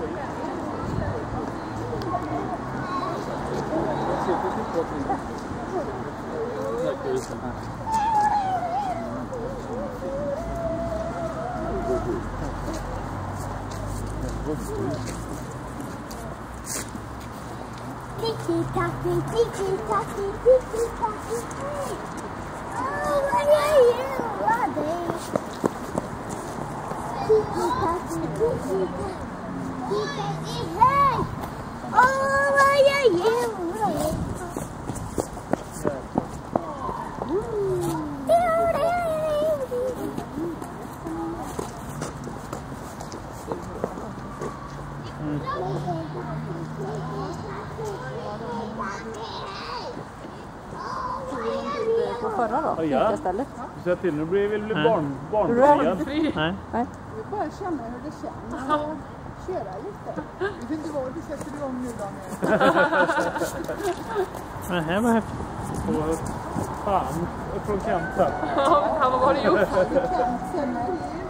Tiki-taki, tiki-taki, tiki-taki, hey! Oh, what are you, Robbie? Tiki-taki, tiki-taki, tiki-taki, hey! Oh, what are you, Robbie? På förra då? Ja. Istället. Du säger till, nu blir vi barnfri. Nej. Vi bara känna hur det känns. Köra lite. Vi vet inte vad vi sätter igång nu då. Det här var häftigt. Fan, från kanten. Ja, vad var det gjort? Kanten är